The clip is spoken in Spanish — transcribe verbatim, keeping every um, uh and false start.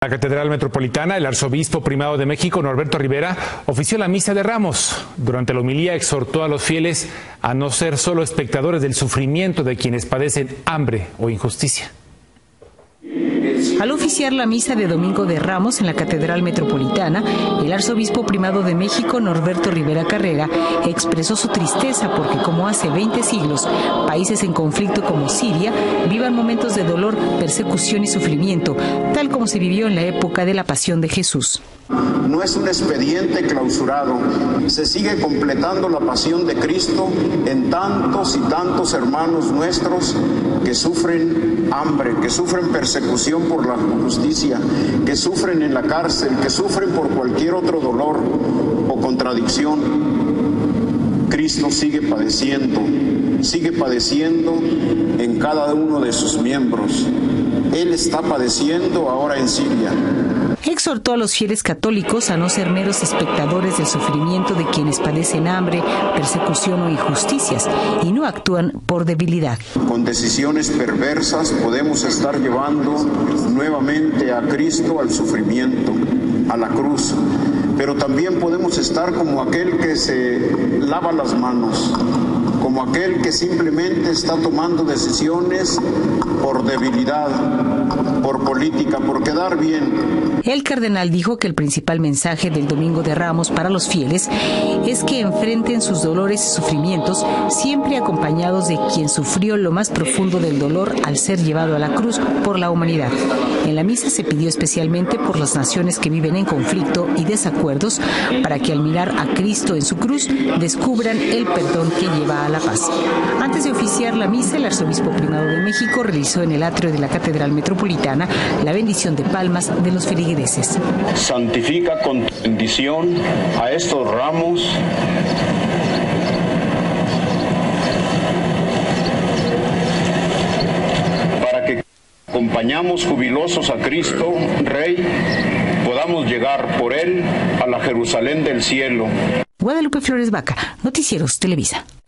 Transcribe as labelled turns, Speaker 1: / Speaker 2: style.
Speaker 1: La Catedral Metropolitana, el arzobispo primado de México, Norberto Rivera, ofició la misa de Ramos. Durante la homilía exhortó a los fieles a no ser solo espectadores del sufrimiento de quienes padecen hambre o injusticia.
Speaker 2: Al oficiar la misa de Domingo de Ramos en la Catedral Metropolitana, el arzobispo primado de México, Norberto Rivera Carrera, expresó su tristeza porque, como hace veinte siglos, países en conflicto como Siria vivan momentos de dolor, persecución y sufrimiento, tal como se vivió en la época de la Pasión de Jesús.
Speaker 3: No es un expediente clausurado, se sigue completando la pasión de Cristo en tantos y tantos hermanos nuestros que sufren hambre, que sufren persecución por la justicia, que sufren en la cárcel, que sufren por cualquier otro dolor o contradicción. Cristo sigue padeciendo, sigue padeciendo en cada uno de sus miembros. Él está padeciendo ahora en Siria.
Speaker 2: Exhortó a los fieles católicos a no ser meros espectadores del sufrimiento de quienes padecen hambre, persecución o injusticias y no actúan por debilidad.
Speaker 3: Con decisiones perversas podemos estar llevando nuevamente a Cristo al sufrimiento, a la cruz, pero también podemos estar como aquel que se lava las manos, como aquel que simplemente está tomando decisiones por debilidad, por política, por quedar bien.
Speaker 2: El cardenal dijo que el principal mensaje del Domingo de Ramos para los fieles es que enfrenten sus dolores y sufrimientos siempre acompañados de quien sufrió lo más profundo del dolor al ser llevado a la cruz por la humanidad. En la misa se pidió especialmente por las naciones que viven en conflicto y desacuerdos para que al mirar a Cristo en su cruz descubran el perdón que lleva a la paz. Antes de oficiar la misa, el arzobispo primado de México realizó en el atrio de la Catedral Metropolitana la bendición de palmas de los feligreses.
Speaker 3: Santifica con tu bendición a estos ramos para que acompañamos jubilosos a Cristo, Rey, podamos llegar por él a la Jerusalén del cielo.
Speaker 2: Guadalupe Flores Vaca, Noticieros Televisa.